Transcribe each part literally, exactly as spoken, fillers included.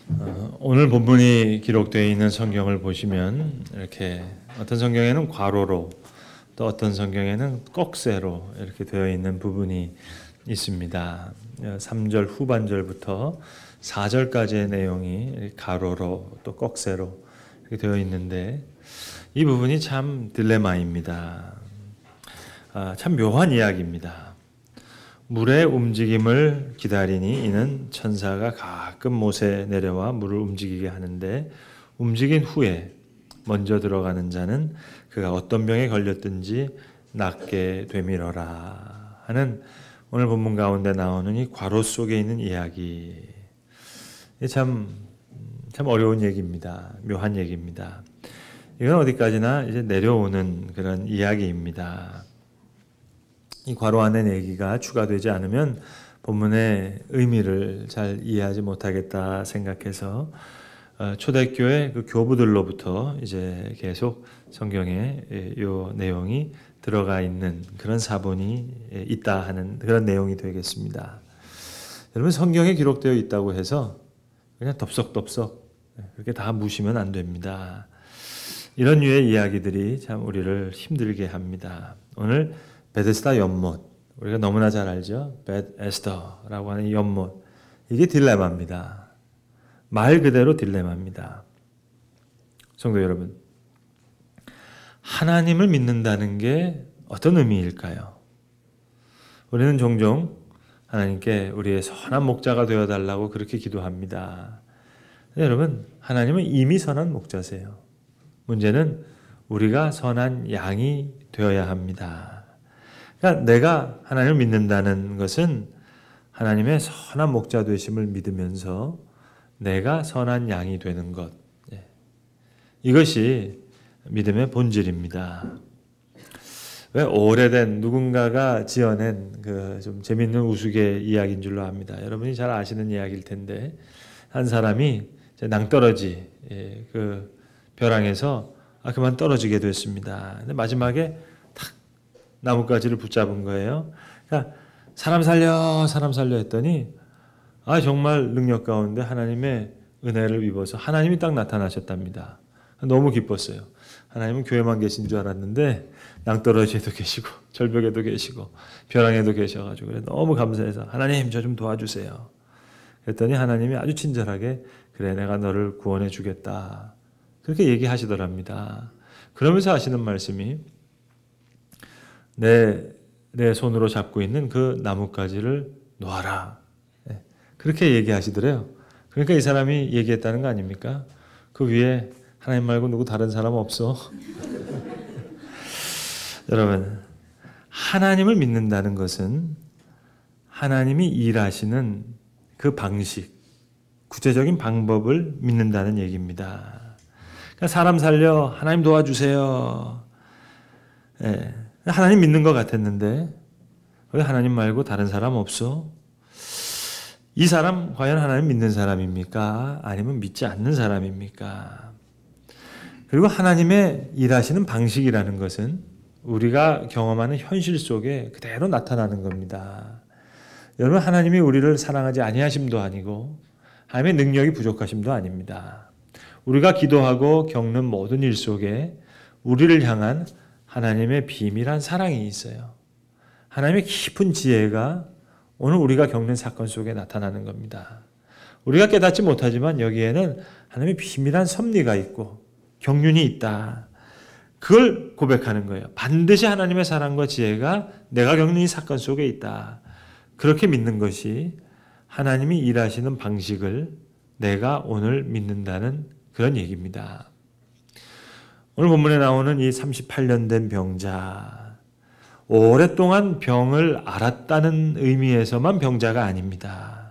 어, 오늘 본문이 기록되어 있는 성경을 보시면 이렇게 어떤 성경에는 괄호로 또 어떤 성경에는 꺽쇠로 이렇게 되어 있는 부분이 있습니다. 삼 절 후반절부터 사 절까지의 내용이 가로로 또 꺽쇠로 이렇게 되어 있는데 이 부분이 참 딜레마입니다. 아, 참 묘한 이야기입니다. 물의 움직임을 기다리니 이는 천사가 가끔 못에 내려와 물을 움직이게 하는데 움직인 후에 먼저 들어가는 자는 그가 어떤 병에 걸렸든지 낫게 되밀어라 하는 오늘 본문 가운데 나오는 이 괄호 속에 있는 이야기. 참, 참 어려운 얘기입니다. 묘한 얘기입니다. 이건 어디까지나 이제 내려오는 그런 이야기입니다. 이 괄호 안에 얘기가 추가되지 않으면 본문의 의미를 잘 이해하지 못하겠다 생각해서 초대교회 그 교부들로부터 이제 계속 성경에 이 내용이 들어가 있는 그런 사본이 있다 하는 그런 내용이 되겠습니다. 여러분 성경에 기록되어 있다고 해서 그냥 덥석덥석 그렇게 다 무시면 안 됩니다. 이런 류의 이야기들이 참 우리를 힘들게 합니다. 오늘 베데스다 연못, 우리가 너무나 잘 알죠? 베데스다라고 하는 연못, 이게 딜레마입니다. 말 그대로 딜레마입니다. 성도 여러분, 하나님을 믿는다는 게 어떤 의미일까요? 우리는 종종 하나님께 우리의 선한 목자가 되어달라고 그렇게 기도합니다. 여러분, 하나님은 이미 선한 목자세요. 문제는 우리가 선한 양이 되어야 합니다. 그러니까 내가 하나님을 믿는다는 것은 하나님의 선한 목자 되심을 믿으면서 내가 선한 양이 되는 것. 이것이 믿음의 본질입니다. 왜 오래된 누군가가 지어낸 그 좀 재밌는 우스개 이야기인 줄로 압니다. 여러분이 잘 아시는 이야기일 텐데 한 사람이 낭떠러지 그 벼랑에서 아 그만 떨어지게 됐습니다. 근데 마지막에 탁 나뭇가지를 붙잡은 거예요. 그러니까 사람 살려 사람 살려 했더니 아 정말 능력 가운데 하나님의 은혜를 입어서 하나님이 딱 나타나셨답니다. 너무 기뻤어요. 하나님은 교회만 계신 줄 알았는데 낭떠러지에도 계시고 절벽에도 계시고 벼랑에도 계셔가지고 그래 너무 감사해서 하나님 저 좀 도와주세요. 그랬더니 하나님이 아주 친절하게 그래 내가 너를 구원해 주겠다. 그렇게 얘기하시더랍니다. 그러면서 하시는 말씀이 내, 내 손으로 잡고 있는 그 나뭇가지를 놓아라. 네. 그렇게 얘기하시더래요. 그러니까 이 사람이 얘기했다는 거 아닙니까? 그 위에 하나님 말고 누구 다른 사람 없어. 여러분, 하나님을 믿는다는 것은 하나님이 일하시는 그 방식, 구체적인 방법을 믿는다는 얘기입니다. 그러니까 사람 살려, 하나님 도와주세요. 예, 하나님 믿는 것 같았는데 왜 하나님 말고 다른 사람 없어? 이 사람 과연 하나님 믿는 사람입니까? 아니면 믿지 않는 사람입니까? 그리고 하나님의 일하시는 방식이라는 것은 우리가 경험하는 현실 속에 그대로 나타나는 겁니다. 여러분 하나님이 우리를 사랑하지 아니하심도 아니고 하나님의 능력이 부족하심도 아닙니다. 우리가 기도하고 겪는 모든 일 속에 우리를 향한 하나님의 비밀한 사랑이 있어요. 하나님의 깊은 지혜가 오늘 우리가 겪는 사건 속에 나타나는 겁니다. 우리가 깨닫지 못하지만 여기에는 하나님의 비밀한 섭리가 있고 경륜이 있다. 그걸 고백하는 거예요. 반드시 하나님의 사랑과 지혜가 내가 겪는 이 사건 속에 있다. 그렇게 믿는 것이 하나님이 일하시는 방식을 내가 오늘 믿는다는 그런 얘기입니다. 오늘 본문에 나오는 이 삼십팔 년 된 병자, 오랫동안 병을 앓았다는 의미에서만 병자가 아닙니다.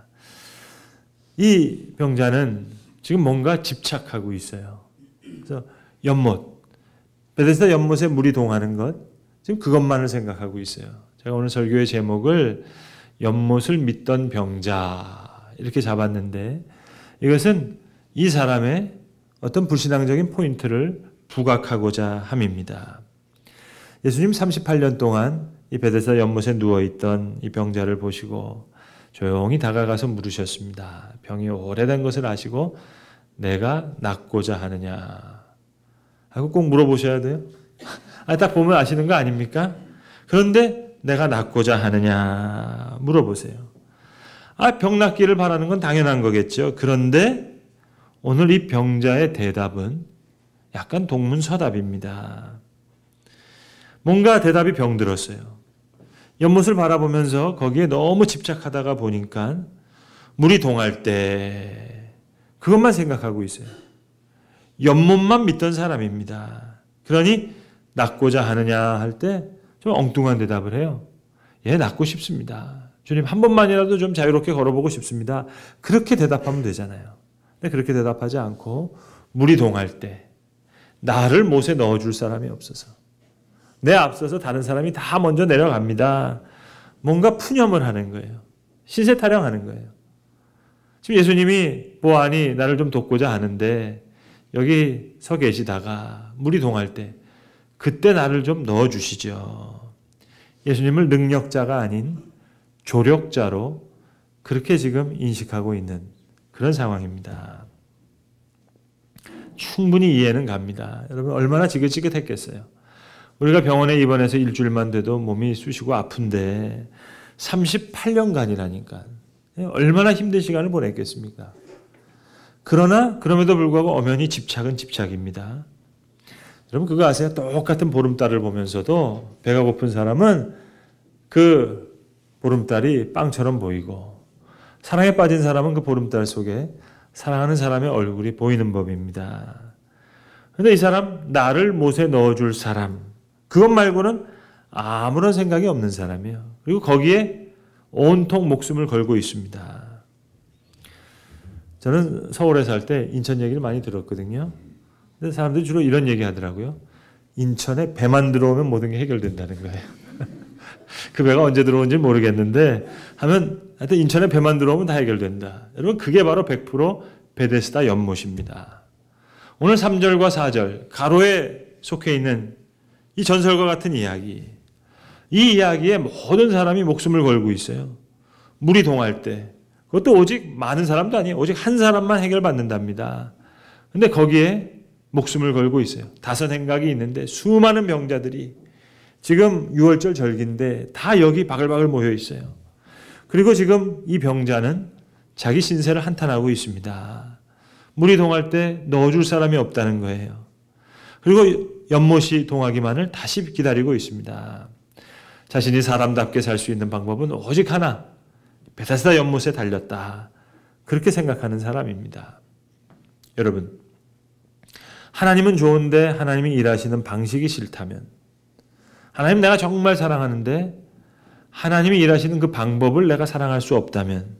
이 병자는 지금 뭔가 집착하고 있어요. 그래서 연못, 베데스다 연못에 물이 동하는 것, 지금 그것만을 생각하고 있어요. 제가 오늘 설교의 제목을 연못을 믿던 병자 이렇게 잡았는데 이것은 이 사람의 어떤 불신앙적인 포인트를 부각하고자 함입니다. 예수님 삼십팔 년 동안 이 베데스다 연못에 누워있던 이 병자를 보시고 조용히 다가가서 물으셨습니다. 병이 오래된 것을 아시고 내가 낫고자 하느냐 하고 꼭 물어보셔야 돼요. 아, 딱 보면 아시는 거 아닙니까? 그런데 내가 낫고자 하느냐 물어보세요. 아, 병 낫기를 바라는 건 당연한 거겠죠. 그런데 오늘 이 병자의 대답은 약간 동문서답입니다. 뭔가 대답이 병들었어요. 연못을 바라보면서 거기에 너무 집착하다가 보니까 물이 동할 때 그것만 생각하고 있어요. 연못만 믿던 사람입니다. 그러니 낫고자 하느냐 할 때 좀 엉뚱한 대답을 해요. 예, 낫고 싶습니다. 주님, 한 번만이라도 좀 자유롭게 걸어보고 싶습니다. 그렇게 대답하면 되잖아요. 근데 그렇게 대답하지 않고 물이 동할 때 나를 못에 넣어줄 사람이 없어서 내 앞서서 다른 사람이 다 먼저 내려갑니다. 뭔가 푸념을 하는 거예요. 신세 타령하는 거예요. 지금 예수님이 보아하니 나를 좀 돕고자 하는데 여기 서 계시다가 물이 동할 때 그때 나를 좀 넣어주시죠. 예수님을 능력자가 아닌 조력자로 그렇게 지금 인식하고 있는 그런 상황입니다. 충분히 이해는 갑니다. 여러분 얼마나 지긋지긋했겠어요. 우리가 병원에 입원해서 일주일만 돼도 몸이 쑤시고 아픈데 삼십팔 년간이라니까 얼마나 힘든 시간을 보냈겠습니까? 그러나 그럼에도 불구하고 엄연히 집착은 집착입니다. 여러분 그거 아세요? 똑같은 보름달을 보면서도 배가 고픈 사람은 그 보름달이 빵처럼 보이고 사랑에 빠진 사람은 그 보름달 속에 사랑하는 사람의 얼굴이 보이는 법입니다. 그런데 이 사람 나를 못에 넣어줄 사람 그것 말고는 아무런 생각이 없는 사람이에요. 그리고 거기에 온통 목숨을 걸고 있습니다. 저는 서울에 살 때 인천 얘기를 많이 들었거든요. 근데 사람들이 주로 이런 얘기 하더라고요. 인천에 배만 들어오면 모든 게 해결된다는 거예요. 그 배가 언제 들어온지 모르겠는데 하면 하여튼 인천에 배만 들어오면 다 해결된다. 여러분 그게 바로 백 퍼센트 베데스다 연못입니다. 오늘 삼 절과 사 절 가로에 속해 있는 이 전설과 같은 이야기, 이 이야기에 모든 사람이 목숨을 걸고 있어요. 물이 동할 때 그것도 오직 많은 사람도 아니에요. 오직 한 사람만 해결받는답니다. 근데 거기에 목숨을 걸고 있어요. 다섯 행각이 있는데 수많은 병자들이 지금 유월절 절기인데 다 여기 바글바글 모여 있어요. 그리고 지금 이 병자는 자기 신세를 한탄하고 있습니다. 물이 동할 때 넣어줄 사람이 없다는 거예요. 그리고 연못이 동하기만을 다시 기다리고 있습니다. 자신이 사람답게 살 수 있는 방법은 오직 하나, 베데스다 연못에 달렸다. 그렇게 생각하는 사람입니다. 여러분, 하나님은 좋은데 하나님이 일하시는 방식이 싫다면, 하나님 내가 정말 사랑하는데 하나님이 일하시는 그 방법을 내가 사랑할 수 없다면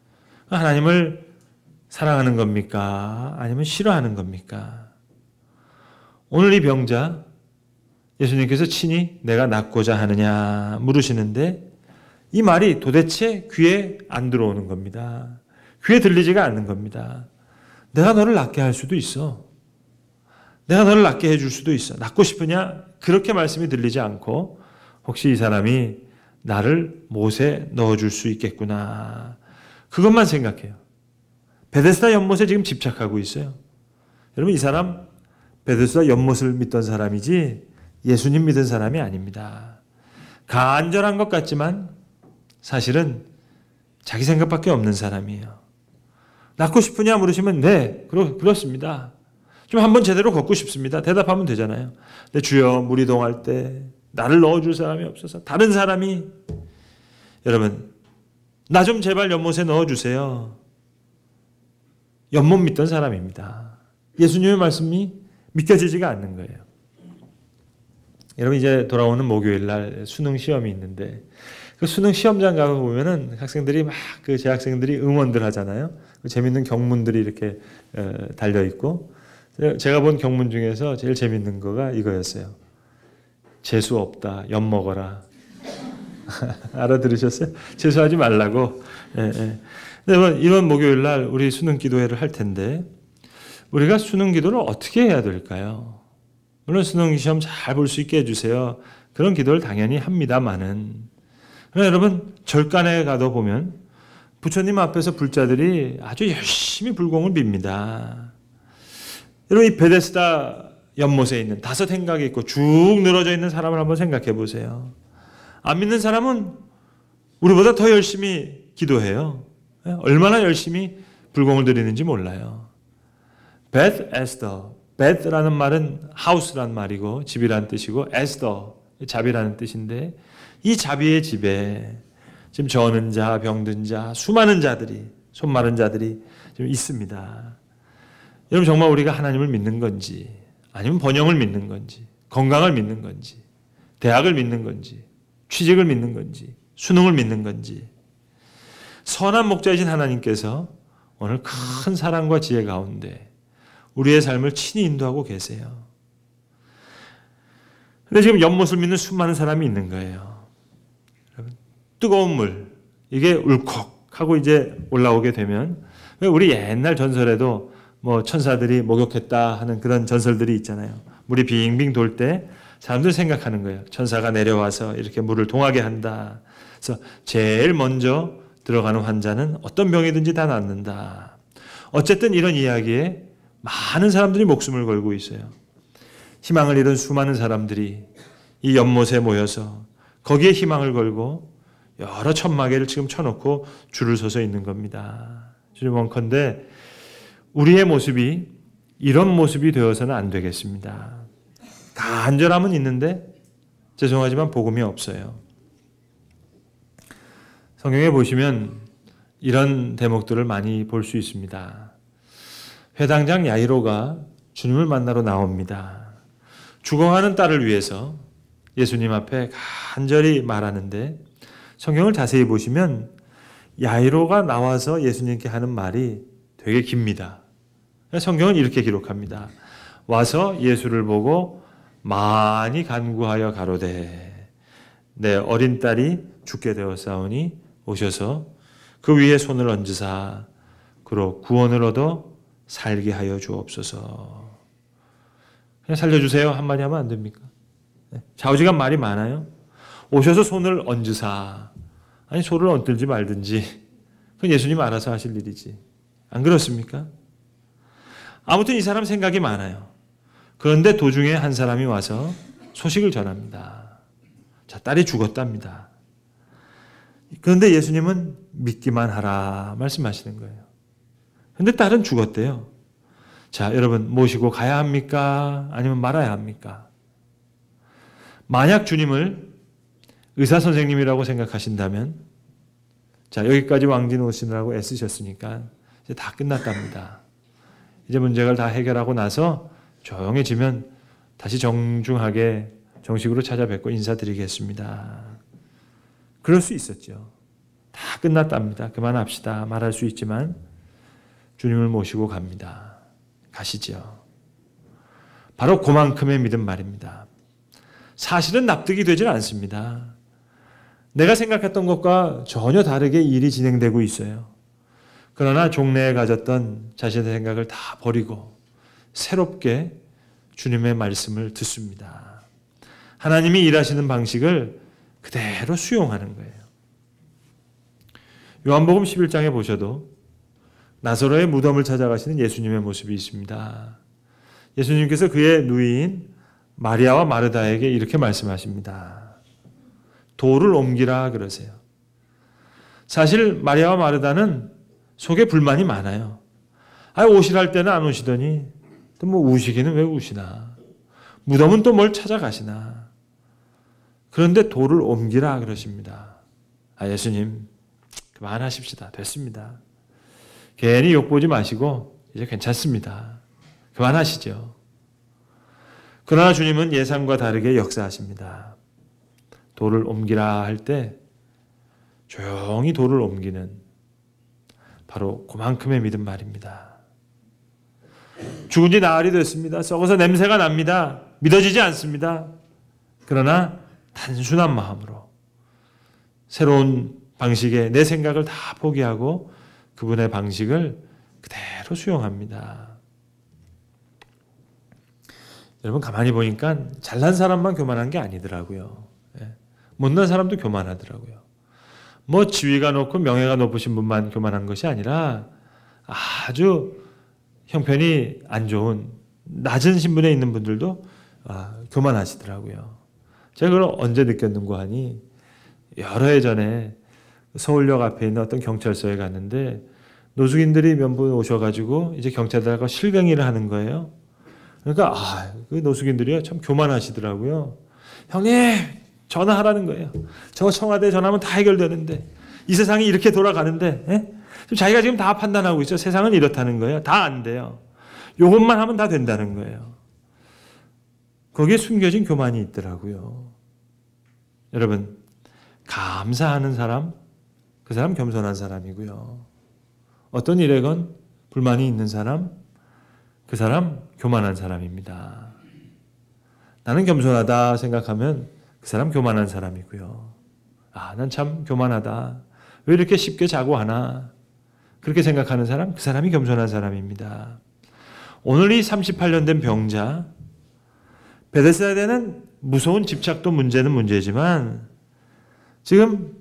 하나님을 사랑하는 겁니까? 아니면 싫어하는 겁니까? 오늘 이 병자 예수님께서 친히 내가 낫고자 하느냐 물으시는데 이 말이 도대체 귀에 안 들어오는 겁니다. 귀에 들리지가 않는 겁니다. 내가 너를 낫게 할 수도 있어. 내가 너를 낫게 해줄 수도 있어. 낫고 싶으냐? 그렇게 말씀이 들리지 않고 혹시 이 사람이 나를 못에 넣어줄 수 있겠구나. 그것만 생각해요. 베데스다 연못에 지금 집착하고 있어요. 여러분 이 사람 베데스다 연못을 믿던 사람이지 예수님 믿은 사람이 아닙니다. 간절한 것 같지만 사실은 자기 생각밖에 없는 사람이에요. 낫고 싶으냐 물으시면 네, 그렇, 그렇습니다. 좀 한번 제대로 걷고 싶습니다. 대답하면 되잖아요. 근데 주여 물이 동할 때 나를 넣어줄 사람이 없어서 다른 사람이 여러분 나 좀 제발 연못에 넣어주세요. 연못 믿던 사람입니다. 예수님의 말씀이 믿겨지지가 않는 거예요. 여러분 이제 돌아오는 목요일 날 수능 시험이 있는데 그 수능 시험장 가서 보면은 학생들이 막 그 재학생들이 응원들 하잖아요. 그 재밌는 경문들이 이렇게 달려 있고 제가 본 경문 중에서 제일 재밌는 거가 이거였어요. 재수 없다, 엿 먹어라. 알아들으셨어요? 재수하지 말라고. 예, 예. 근데 이번 목요일 날 우리 수능 기도회를 할 텐데 우리가 수능 기도를 어떻게 해야 될까요? 물론 수능 시험 잘 볼 수 있게 해주세요. 그런 기도를 당연히 합니다만은 그러나 여러분 절간에 가도 보면 부처님 앞에서 불자들이 아주 열심히 불공을 빕니다. 여러분 이 베데스다 연못에 있는 다섯 행각이 있고 쭉 늘어져 있는 사람을 한번 생각해 보세요. 안 믿는 사람은 우리보다 더 열심히 기도해요. 얼마나 열심히 불공을 드리는지 몰라요. 베트 에스더, 베트라는 말은 하우스라는 말이고 집이라는 뜻이고 에스더, 자비라는 뜻인데 이 자비의 집에 지금 저는 자, 병든 자, 수많은 자들이, 손 마른 자들이 지금 있습니다. 여러분 정말 우리가 하나님을 믿는 건지 아니면 번영을 믿는 건지 건강을 믿는 건지 대학을 믿는 건지 취직을 믿는 건지 수능을 믿는 건지 선한 목자이신 하나님께서 오늘 큰 사랑과 지혜 가운데 우리의 삶을 친히 인도하고 계세요. 그런데 지금 연못을 믿는 수많은 사람이 있는 거예요. 뜨거운 물, 이게 울컥하고 이제 올라오게 되면 우리 옛날 전설에도 뭐 천사들이 목욕했다 하는 그런 전설들이 있잖아요. 물이 빙빙 돌 때 사람들 생각하는 거예요. 천사가 내려와서 이렇게 물을 동하게 한다. 그래서 제일 먼저 들어가는 환자는 어떤 병이든지 다 낫는다. 어쨌든 이런 이야기에 많은 사람들이 목숨을 걸고 있어요. 희망을 잃은 수많은 사람들이 이 연못에 모여서 거기에 희망을 걸고 여러 천마개를 지금 쳐놓고 줄을 서서 있는 겁니다. 주님 원컨대 우리의 모습이 이런 모습이 되어서는 안 되겠습니다. 간절함은 있는데 죄송하지만 복음이 없어요. 성경에 보시면 이런 대목들을 많이 볼 수 있습니다. 회당장 야이로가 주님을 만나러 나옵니다. 죽어가는 딸을 위해서 예수님 앞에 간절히 말하는데 성경을 자세히 보시면 야이로가 나와서 예수님께 하는 말이 되게 깁니다. 성경은 이렇게 기록합니다. 와서 예수를 보고 많이 간구하여 가로되 내 어린 딸이 죽게 되었사오니 오셔서 그 위에 손을 얹으사 그로 구원을 얻어 살게 하여 주옵소서. 그냥 살려주세요 한마디 하면 안 됩니까? 좌우지간 말이 많아요. 오셔서 손을 얹으사, 아니 손을 얹든지 말든지 그건 예수님 알아서 하실 일이지. 안 그렇습니까? 아무튼 이 사람 생각이 많아요. 그런데 도중에 한 사람이 와서 소식을 전합니다. 자, 딸이 죽었답니다. 그런데 예수님은 믿기만 하라 말씀하시는 거예요. 그런데 딸은 죽었대요. 자, 여러분 모시고 가야 합니까? 아니면 말아야 합니까? 만약 주님을 의사 선생님이라고 생각하신다면, 자, 여기까지 왕진 오시느라고 애쓰셨으니까 이제 다 끝났답니다. 이제 문제를 다 해결하고 나서 조용해지면 다시 정중하게 정식으로 찾아뵙고 인사드리겠습니다. 그럴 수 있었죠. 다 끝났답니다. 그만합시다. 말할 수 있지만 주님을 모시고 갑니다. 가시죠. 바로 그만큼의 믿음 말입니다. 사실은 납득이 되질 않습니다. 내가 생각했던 것과 전혀 다르게 일이 진행되고 있어요. 그러나 종래에 가졌던 자신의 생각을 다 버리고 새롭게 주님의 말씀을 듣습니다. 하나님이 일하시는 방식을 그대로 수용하는 거예요. 요한복음 십일 장에 보셔도 나사로의 무덤을 찾아가시는 예수님의 모습이 있습니다. 예수님께서 그의 누이인 마리아와 마르다에게 이렇게 말씀하십니다. 돌을 옮기라 그러세요. 사실 마리아와 마르다는 속에 불만이 많아요. 아, 오시랄 때는 안 오시더니 또 뭐 우시기는 왜 우시나. 무덤은 또 뭘 찾아가시나. 그런데 돌을 옮기라 그러십니다. 아, 예수님 그만하십시다. 됐습니다. 괜히 욕보지 마시고 이제 괜찮습니다. 그만하시죠. 그러나 주님은 예상과 다르게 역사하십니다. 돌을 옮기라 할 때 조용히 돌을 옮기는 바로 그만큼의 믿음 말입니다. 죽은 지 나흘이 됐습니다. 썩어서 냄새가 납니다. 믿어지지 않습니다. 그러나 단순한 마음으로 새로운 방식의 내 생각을 다 포기하고 그분의 방식을 그대로 수용합니다. 여러분 가만히 보니까 잘난 사람만 교만한 게 아니더라고요. 못난 사람도 교만하더라고요. 뭐 지위가 높고 명예가 높으신 분만 교만한 것이 아니라 아주 형편이 안 좋은 낮은 신분에 있는 분들도 아, 교만하시더라고요. 제가 그걸 언제 느꼈는고 하니 여러 해 전에 서울역 앞에 있는 어떤 경찰서에 갔는데 노숙인들이 몇 분 오셔가지고 이제 경찰들하고 실갱이를 하는 거예요. 그러니까 아, 그 노숙인들이 참 교만하시더라고요. 형님 전화하라는 거예요. 저 청와대에 전화하면 다 해결되는데 이 세상이 이렇게 돌아가는데 예? 자기가 지금 다 판단하고 있어. 세상은 이렇다는 거예요. 다 안 돼요. 요것만 하면 다 된다는 거예요. 거기에 숨겨진 교만이 있더라고요. 여러분 감사하는 사람 그 사람 겸손한 사람이고요. 어떤 일에건 불만이 있는 사람 그 사람 교만한 사람입니다. 나는 겸손하다 생각하면 그 사람 교만한 사람이고요. 아, 난 참 교만하다. 왜 이렇게 쉽게 자고 하나? 그렇게 생각하는 사람, 그 사람이 겸손한 사람입니다. 오늘 이 삼십팔 년 된 병자, 베데스다에는 무서운 집착도 문제는 문제지만 지금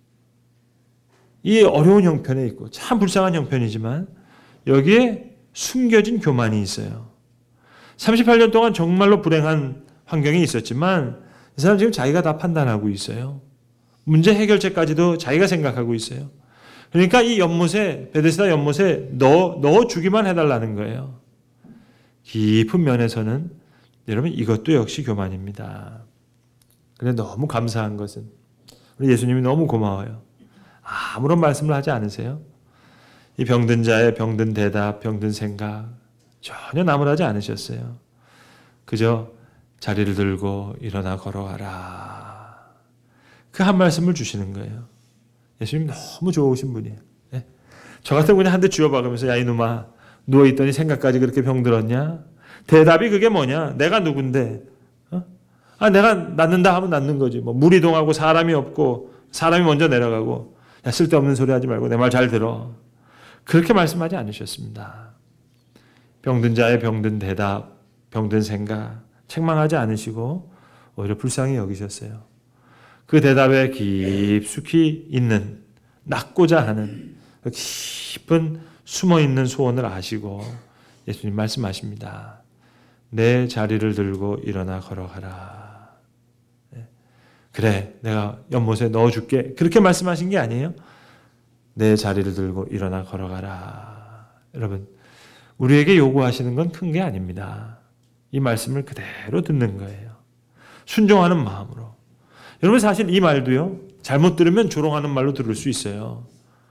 이 어려운 형편에 있고 참 불쌍한 형편이지만 여기에 숨겨진 교만이 있어요. 삼십팔 년 동안 정말로 불행한 환경에 있었지만 이 사람 지금 자기가 다 판단하고 있어요. 문제 해결책까지도 자기가 생각하고 있어요. 그러니까 이 연못에 베데스다 연못에 넣어, 넣어 주기만 해달라는 거예요. 깊은 면에서는 여러분 이것도 역시 교만입니다. 그런데 너무 감사한 것은 우리 예수님이 너무 고마워요. 아무런 말씀을 하지 않으세요. 이 병든 자의 병든 대답, 병든 생각 전혀 나무라지 않으셨어요. 그저 자리를 들고 일어나 걸어가라. 그 한 말씀을 주시는 거예요. 예수님 너무 좋으신 분이에요. 네? 저 같은 분이 한 대 쥐어박으면서 야 이놈아 누워있더니 생각까지 그렇게 병들었냐? 대답이 그게 뭐냐? 내가 누군데? 어? 아 내가 낫는다 하면 낫는 거지. 뭐 물 이동하고 사람이 없고 사람이 먼저 내려가고 야 쓸데없는 소리 하지 말고 내 말 잘 들어. 그렇게 말씀하지 않으셨습니다. 병든 자의 병든 대답, 병든 생각 책망하지 않으시고 오히려 불쌍히 여기셨어요. 그 대답에 깊숙이 있는 낫고자 하는 그 깊은 숨어있는 소원을 아시고 예수님 말씀하십니다. 내 자리를 들고 일어나 걸어가라. 그래 내가 연못에 넣어줄게. 그렇게 말씀하신 게 아니에요. 내 자리를 들고 일어나 걸어가라. 여러분 우리에게 요구하시는 건 큰 게 아닙니다. 이 말씀을 그대로 듣는 거예요. 순종하는 마음으로. 여러분 사실 이 말도요. 잘못 들으면 조롱하는 말로 들을 수 있어요.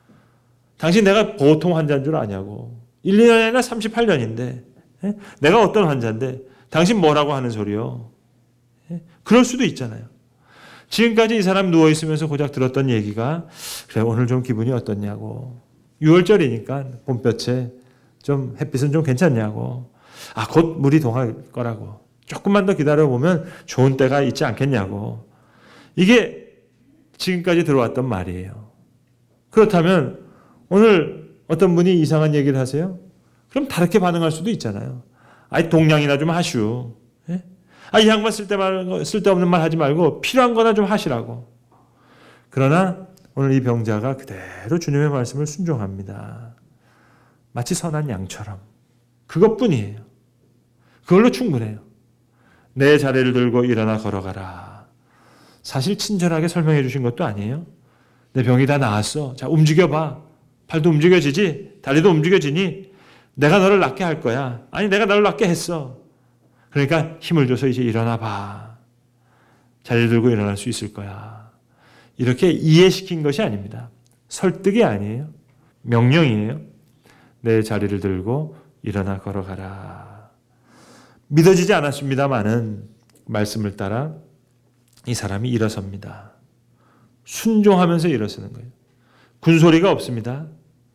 당신 내가 보통 환자인 줄 아냐고. 일, 이 년이 아니라 삼십팔 년인데 예? 내가 어떤 환자인데 당신 뭐라고 하는 소리요. 예? 그럴 수도 있잖아요. 지금까지 이 사람 누워있으면서 고작 들었던 얘기가 그래 오늘 좀 기분이 어떻냐고. 유월절이니까 봄볕에 좀 햇빛은 좀 괜찮냐고. 아, 곧 물이 동할 거라고. 조금만 더 기다려보면 좋은 때가 있지 않겠냐고. 이게 지금까지 들어왔던 말이에요. 그렇다면 오늘 어떤 분이 이상한 얘기를 하세요? 그럼 다르게 반응할 수도 있잖아요. 아이 동량이나 좀 하슈. 예? 아, 이 양반 쓸데 말, 쓸데없는 말 하지 말고 필요한 거나 좀 하시라고. 그러나 오늘 이 병자가 그대로 주님의 말씀을 순종합니다. 마치 선한 양처럼. 그것뿐이에요. 그걸로 충분해요. 내 자리를 들고 일어나 걸어가라. 사실 친절하게 설명해 주신 것도 아니에요. 내 병이 다 나았어. 자, 움직여봐. 팔도 움직여지지? 다리도 움직여지니? 내가 너를 낫게 할 거야. 아니, 내가 너를 낫게 했어. 그러니까 힘을 줘서 이제 일어나 봐. 자리를 들고 일어날 수 있을 거야. 이렇게 이해시킨 것이 아닙니다. 설득이 아니에요. 명령이에요. 내 자리를 들고 일어나 걸어가라. 믿어지지 않았습니다마는 말씀을 따라 이 사람이 일어섭니다. 순종하면서 일어서는 거예요. 군소리가 없습니다.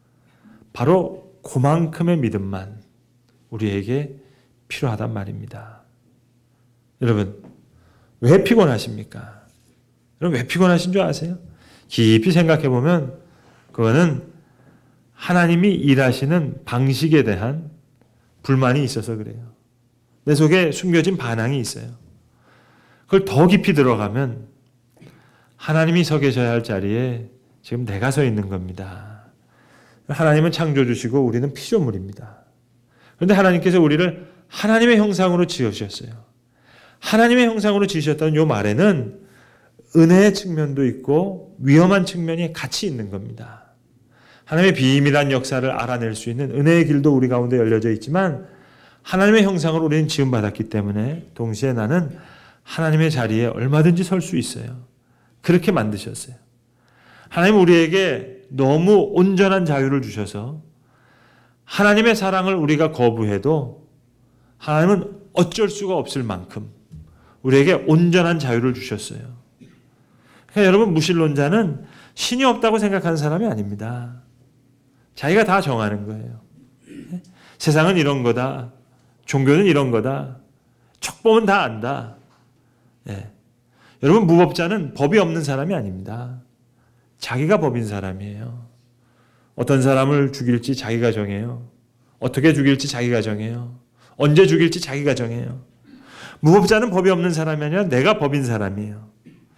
바로 그만큼의 믿음만 우리에게 필요하단 말입니다. 여러분, 왜 피곤하십니까? 여러분, 왜 피곤하신 줄 아세요? 깊이 생각해 보면 그거는 하나님이 일하시는 방식에 대한 불만이 있어서 그래요. 내 속에 숨겨진 반항이 있어요. 그걸 더 깊이 들어가면 하나님이 서 계셔야 할 자리에 지금 내가 서 있는 겁니다. 하나님은 창조주시고 우리는 피조물입니다. 그런데 하나님께서 우리를 하나님의 형상으로 지으셨어요. 하나님의 형상으로 지으셨다는 이 말에는 은혜의 측면도 있고 위험한 측면이 같이 있는 겁니다. 하나님의 비밀한 역사를 알아낼 수 있는 은혜의 길도 우리 가운데 열려져 있지만 하나님의 형상으로 우리는 지음받았기 때문에 동시에 나는 하나님의 자리에 얼마든지 설 수 있어요. 그렇게 만드셨어요. 하나님은 우리에게 너무 온전한 자유를 주셔서 하나님의 사랑을 우리가 거부해도 하나님은 어쩔 수가 없을 만큼 우리에게 온전한 자유를 주셨어요. 그러니까 여러분, 무신론자는 신이 없다고 생각하는 사람이 아닙니다. 자기가 다 정하는 거예요. 세상은 이런 거다. 종교는 이런 거다. 척법은 다 안다. 예. 여러분, 무법자는 법이 없는 사람이 아닙니다. 자기가 법인 사람이에요. 어떤 사람을 죽일지 자기가 정해요. 어떻게 죽일지 자기가 정해요. 언제 죽일지 자기가 정해요. 무법자는 법이 없는 사람이 아니라 내가 법인 사람이에요.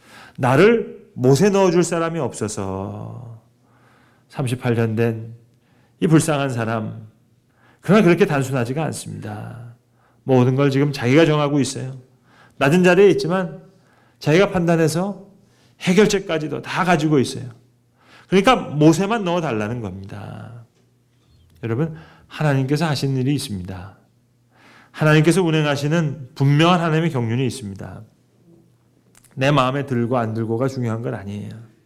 나를 못에 넣어줄 사람이 없어서 삼십팔 년 된 이 불쌍한 사람, 그러나 그렇게 단순하지가 않습니다. 모든 걸 지금 자기가 정하고 있어요. 낮은 자리에 있지만 자기가 판단해서 해결책까지도 다 가지고 있어요. 그러니까 못에만 넣어달라는 겁니다. 여러분, 하나님께서 하신 일이 있습니다. 하나님께서 운행하시는 분명한 하나님의 경륜이 있습니다. 내 마음에 들고 안 들고가 중요한 건 아니에요.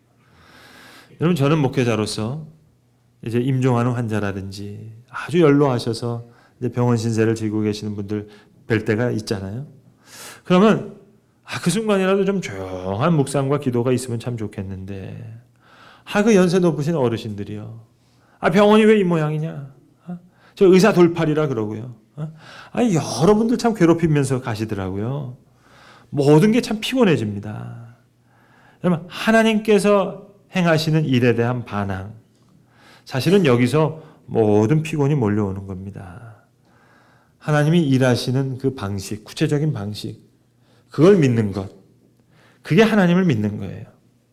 여러분, 저는 목회자로서 이제 임종하는 환자라든지 아주 연로하셔서 이제 병원 신세를 지고 계시는 분들 뵐 때가 있잖아요. 그러면 아, 그 순간이라도 좀 조용한 묵상과 기도가 있으면 참 좋겠는데, 아, 그 연세 높으신 어르신들이요. 아, 병원이 왜 이 모양이냐? 아, 저 의사 돌팔이라 그러고요. 아, 여러분들 참 괴롭히면서 가시더라고요. 모든 게 참 피곤해집니다. 여러분, 하나님께서 행하시는 일에 대한 반항, 사실은 여기서 모든 피곤이 몰려오는 겁니다. 하나님이 일하시는 그 방식, 구체적인 방식, 그걸 믿는 것, 그게 하나님을 믿는 거예요.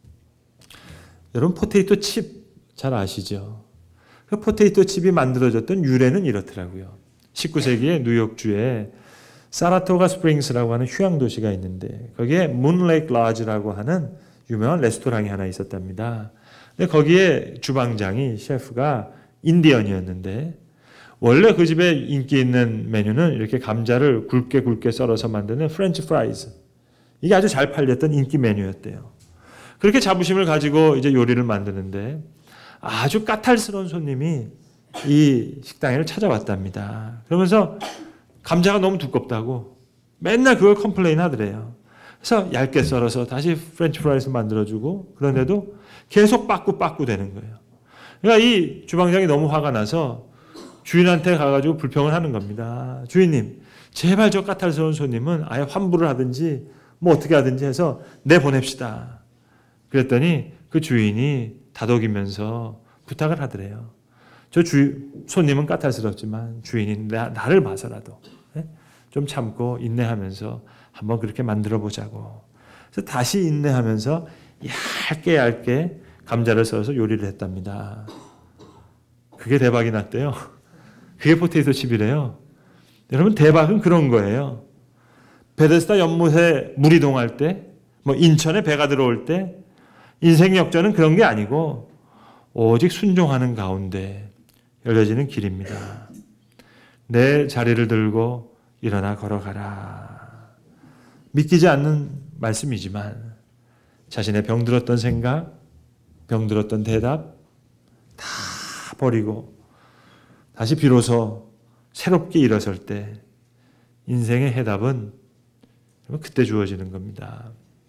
여러분, 포테이토 칩 잘 아시죠? 그 포테이토 칩이 만들어졌던 유래는 이렇더라고요. 십구 세기에 뉴욕주에 사라토가 스프링스라고 하는 휴양 도시가 있는데 거기에 문레이크 라지라고 하는 유명한 레스토랑이 하나 있었답니다. 근데 거기에 주방장이, 셰프가 인디언이었는데 원래 그 집에 인기 있는 메뉴는 이렇게 감자를 굵게 굵게 썰어서 만드는 프렌치 프라이즈. 이게 아주 잘 팔렸던 인기 메뉴였대요. 그렇게 자부심을 가지고 이제 요리를 만드는데 아주 까탈스러운 손님이 이 식당을 찾아왔답니다. 그러면서 감자가 너무 두껍다고 맨날 그걸 컴플레인 하더래요. 그래서 얇게 썰어서 다시 프렌치 프라이즈 만들어주고, 그런데도 계속 빠꾸빠꾸 되는 거예요. 그러니까 이 주방장이 너무 화가 나서 주인한테 가가지고 불평을 하는 겁니다. 주인님, 제발 저 까탈스러운 손님은 아예 환불을 하든지 뭐 어떻게 하든지 해서 내보냅시다. 그랬더니 그 주인이 다독이면서 부탁을 하더래요. 저 주, 손님은 까탈스럽지만 주인이 나, 나를 봐서라도 네? 좀 참고 인내하면서 한번 그렇게 만들어 보자고. 그래서 다시 인내하면서 얇게 얇게 감자를 썰어서 요리를 했답니다. 그게 대박이 났대요. 그게 포테이토 칩이래요. 여러분, 대박은 그런 거예요. 베데스다 연못에 물이 동할 때, 뭐 인천에 배가 들어올 때, 인생 역전은 그런 게 아니고 오직 순종하는 가운데 열려지는 길입니다. 내 자리를 들고 일어나 걸어가라. 믿기지 않는 말씀이지만 자신의 병들었던 생각, 병들었던 대답 다 버리고 다시 비로소 새롭게 일어설 때 인생의 해답은 그때 주어지는 겁니다.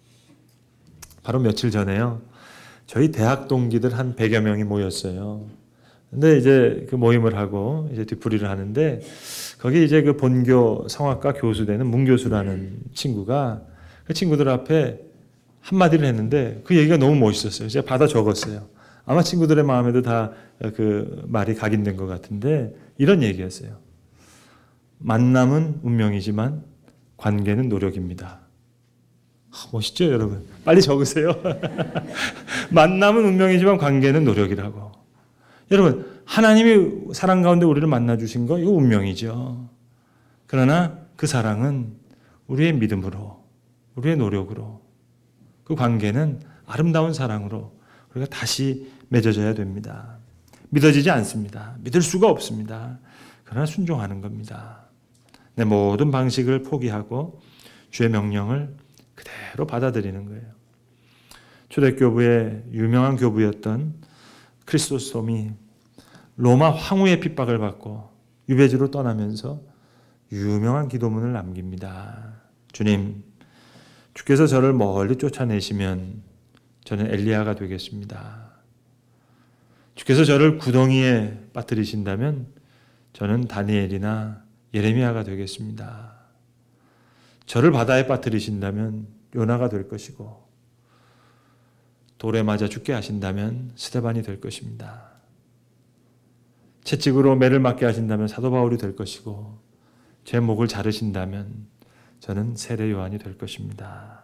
바로 며칠 전에요. 저희 대학 동기들 한 백여 명이 모였어요. 근데 이제 그 모임을 하고 이제 뒤풀이를 하는데 거기 이제 그 본교 성악과 교수 되는 문 교수라는 친구가 그 친구들 앞에 한마디를 했는데 그 얘기가 너무 멋있었어요. 제가 받아 적었어요. 아마 친구들의 마음에도 다 그 말이 각인된 것 같은데 이런 얘기였어요. 만남은 운명이지만 관계는 노력입니다. 멋있죠, 여러분? 빨리 적으세요. 만남은 운명이지만 관계는 노력이라고. 여러분, 하나님이 사랑 가운데 우리를 만나 주신 거 이거 운명이죠. 그러나 그 사랑은 우리의 믿음으로, 우리의 노력으로, 그 관계는 아름다운 사랑으로 우리가 다시 맺어져야 됩니다. 믿어지지 않습니다. 믿을 수가 없습니다. 그러나 순종하는 겁니다. 내 모든 방식을 포기하고 주의 명령을 그대로 받아들이는 거예요. 초대교부의 유명한 교부였던 크리스토스톰이 로마 황후의 핍박을 받고 유배지로 떠나면서 유명한 기도문을 남깁니다. 주님, 주께서 저를 멀리 쫓아내시면 저는 엘리야가 되겠습니다. 주께서 저를 구덩이에 빠뜨리신다면 저는 다니엘이나 예레미야가 되겠습니다. 저를 바다에 빠뜨리신다면 요나가 될 것이고 돌에 맞아 죽게 하신다면 스데반이 될 것입니다. 채찍으로 매를 맞게 하신다면 사도 바울이 될 것이고 제 목을 자르신다면 저는 세례 요한이 될 것입니다.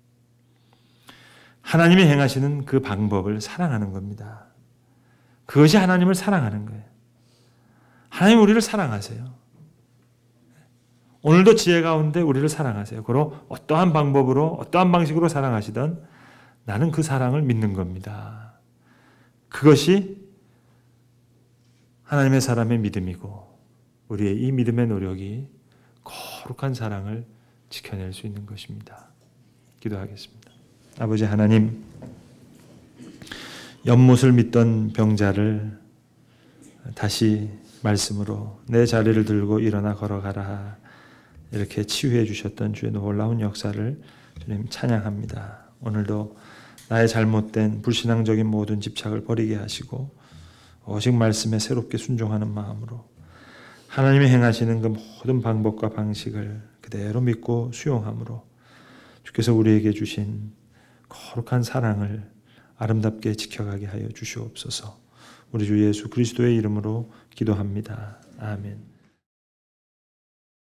하나님이 행하시는 그 방법을 사랑하는 겁니다. 그것이 하나님을 사랑하는 거예요. 하나님 우리를 사랑하세요. 오늘도 지혜 가운데 우리를 사랑하세요. 그리고 어떠한 방법으로 어떠한 방식으로 사랑하시든 나는 그 사랑을 믿는 겁니다. 그것이 하나님의 사람의 믿음이고 우리의 이 믿음의 노력이 거룩한 사랑을 지켜낼 수 있는 것입니다. 기도하겠습니다. 아버지 하나님, 연못을 믿던 병자를 다시 말씀으로 내 자리를 들고 일어나 걸어가라 이렇게 치유해 주셨던 주의 놀라운 역사를 주님 찬양합니다. 오늘도 나의 잘못된 불신앙적인 모든 집착을 버리게 하시고 오직 말씀에 새롭게 순종하는 마음으로 하나님이 행하시는 그 모든 방법과 방식을 그대로 믿고 수용함으로 주께서 우리에게 주신 거룩한 사랑을 아름답게 지켜가게 하여 주시옵소서. 우리 주 예수 그리스도의 이름으로 기도합니다. 아멘.